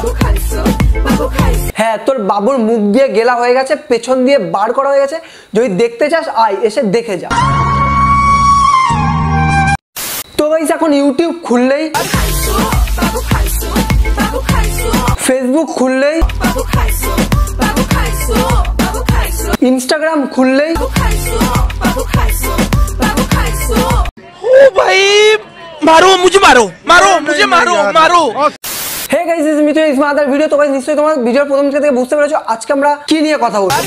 হ্যাঁ, তোর বাবুর মুখ দিয়ে গেলা হয়ে গেছে, পেছন দিয়ে বার করা হয়ে গেছে। যদি দেখতে চাস আয়, এসে দেখে যা। তো গাইস, এখন ইউটিউব খুললেই, ফেসবুক খুললেই, इंस्टाग्राम खुलले ओ भाई मारो मुझे, मारो मारो मुझे, मारो मारो। Hey guys, this is me to is other video. तो गाइस, নিশ্চয়ই তোমরা ভিডিওর প্রথম থেকে বুঝতে পেরেছো আজকে আমরা কি নিয়ে কথা বলবো।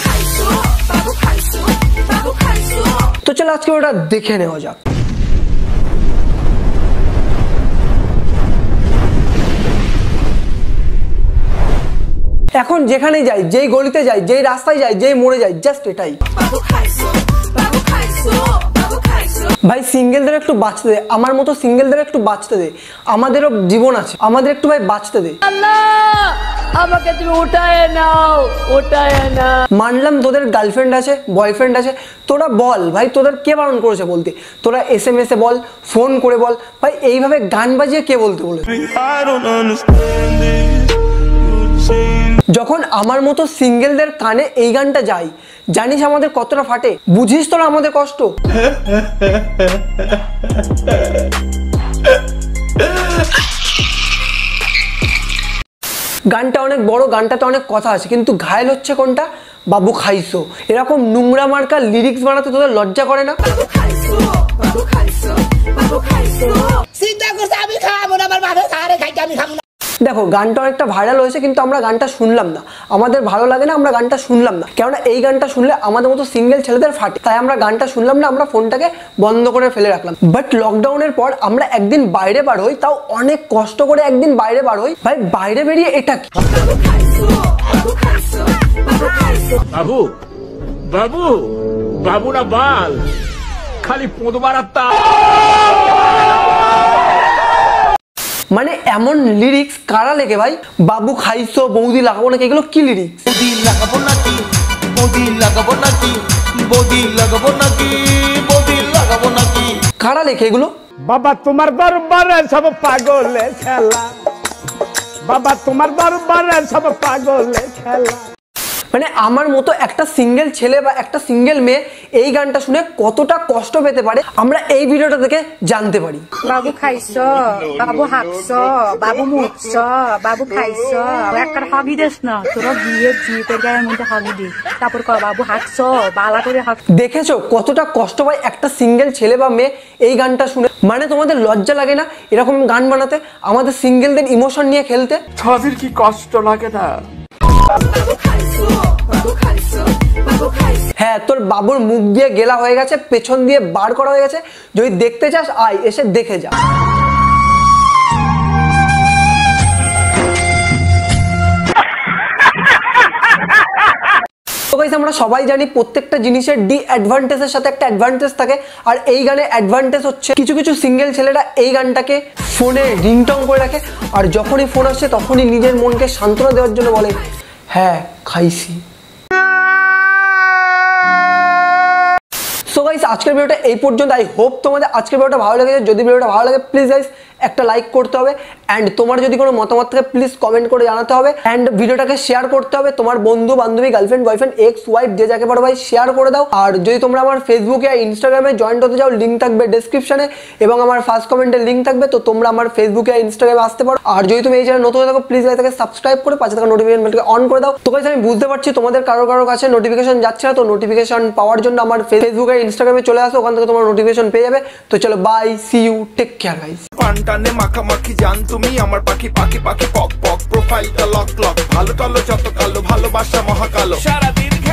তো চলো আজকে ওটা দেখে নেওয়া যাক। এখন যেখানেই যাই, যেই গলিতে যাই, যেই রাস্তায় যাই, যেই মোড়ে যাই, জাস্ট এটাই ভাই, সিঙ্গেলদের একটু বাঁচতে দে, আমার মতো সিঙ্গেলদের একটু বাঁচতে দে, আমাদেরও জীবন আছে, আমাদের একটু ভাই বাঁচতে দে। আমাকে তুমি উঠায় নাও, উঠায় না। মানলাম তোদের গার্লফ্রেন্ড আছে, বয়ফ্রেন্ড আছে, তোরা বল ভাই, তোদের কে বারণ করেছে বলতে? তোরা SMS এ বল, ফোন করে বল ভাই, এইভাবে গান বাজিয়ে কে বলতে বলে? যখন আমার মতো সিঙ্গেলদের কানে এই গানটা যায়, জানিস আমাদের কতটা ফাটে? বুঝিস তোরা আমাদের কষ্ট? গানটা অনেক বড়, গানটাতে অনেক কথা আছে, কিন্তু ঘায়েল হচ্ছে কোনটা? বাবু খাইছো। এরকম নোংরা মার্কা লিরিক্স বানাতে তোদের লজ্জা করে না? দেখো, গানটা অনেকটা ভাইরাল হয়েছে, কিন্তু আমরা গানটা শুনলাম না, আমাদের ভালো লাগে না, আমরা গানটা শুনলাম না। কেননা এই গানটা শুনলে আমাদের মতো সিঙ্গেল ছেলেদের ফাটে, তাই আমরা গানটা শুনলাম না, আমরা ফোনটাকে বন্ধ করে ফেলে রাখলাম। বাট লকডাউনের পর আমরা একদিন বাইরে বার হই, তাও অনেক কষ্ট করে একদিন বাইরে বার হই। ভাই, বাইরে বেরিয়ে এটা কি? বাবু বাবু বাবু না বাল, খালি পোঁদবারাত্তা। মানে এমন লিরিক্স কারা লেখে ভাই? বাবু খাইছো, বৌদি লাগাবো নাকি, এগুলো কি লিরিক্স? বৌদি লাগাবো নাকি, বৌদি লাগাবো নাকি, বৌদি লাগাবো নাকি, বৌদি লাগাবো নাকি, কারা লেখে এগুলো? বাবা তোমার দরবারে সব পাগলে খেলা, বাবা তোমার দরবারে সব পাগলে খেলা। মানে আমার মতো একটা সিঙ্গেল ছেলে বা একটা সিঙ্গেল মেয়ে এই গানটা শুনে কতটা কষ্ট পেতে পারে, আমরা এই ভিডিওটা থেকে জানতে পারি। বাবু খাইছো, বাবু হাঁকছো, বাবু মুছছো, বাবু খাইছো, একটা হাগি দেস না, তোরা গিয়ে জিপের গায়ের মধ্যে হাগি দি, তারপর কর বাবু হাঁকছো, বালা করে হাঁক। দেখেছো কতটা কষ্ট পায় একটা সিঙ্গেল ছেলে বা মেয়ে এই গানটা শুনে? মানে তোমাদের লজ্জা লাগে না এরকম গান বানাতে, আমাদের সিঙ্গেলদের ইমোশন নিয়ে খেলতে? তাদের কি কষ্ট লাগে না? হ্যাঁ, তোর বাবুর মুখ দিয়ে গেলা হয়ে গেছে, পেছন দিয়ে বার করা হয়ে গেছে। যদি দেখতে চাস আয়, এসে দেখে যা। তো গাইস, আমরা সবাই জানি প্রত্যেকটা জিনিসের ডিঅ্যাডভান্টেজের সাথে একটা অ্যাডভান্টেজ থাকে, আর এই গানে অ্যাডভান্টেজ হচ্ছে কিছু কিছু সিঙ্গেল ছেলেরা এই গানটাকে ফোনে রিংটং করে রাখে, আর যখনই ফোন আসছে তখনই নিজের মনকে সান্ত্বনা দেওয়ার জন্য বলে হ্যাঁ খাইছি। সো গাইস, আজকের ভিডিওটা এই পর্যন্ত। আই হোপ তোমাদের আজকের ভিডিওটা ভালো লেগেছে। যদি ভিডিওটা ভালো লাগে প্লিজ গাইস একটা লাইক করতে হবে, অ্যান্ড তোমার যদি কোনো মতামত থাকে প্লিজ কমেন্ট করে জানাতে হবে, অ্যান্ড ভিডিওটাকে শেয়ার করতে হবে। তোমার বন্ধু বান্ধবী, গার্লফ্রেন্ড, বয়ফ্রেন্ড, এক্স, ওয়াইফ, যে যাকে পারো ভাই শেয়ার করে দাও। আর যদি তোমরা আমার ফেসবুকে আর ইনস্টাগ্রামে জয়েন্ট হতে চাও, লিঙ্ক থাকবে ডেসক্রিপশনে এবং আমার ফার্স্ট কমেন্টে লিঙ্ক থাকবে, তো তোমরা আমার ফেসবুকে আর ইনস্টাগ্রামে আসতে পারো। আর যদি তুমি এই চ্যানেল নতুন থাকো প্লিজ গাইস তাকে সাবস্ক্রাইব করে পাশে থাকা নোটিফিকেশন বেলটাকে অন করে দাও। তো গাইস, আমি বুঝতে পারছি তোমাদের কারো কাছে নোটিফিকেশন যাচ্ছে না, তো নোটিফিকেশন পাওয়ার জন্য আমার ফেসবুক আর ইনস্টাগ্রামে চলে আসো, ওখান থেকে তোমার নোটিফিকেশন পেয়ে যাবে। তো চলো bye, see you, take care guys. পান্টানে মাখামাখি জান তুমি আমার পাখি, পাখি পাখি পক পক, প্রোফাইলটা লক লক, ভালো টালো যত কালো, ভালোবাসা মহাকালো, সারাদিন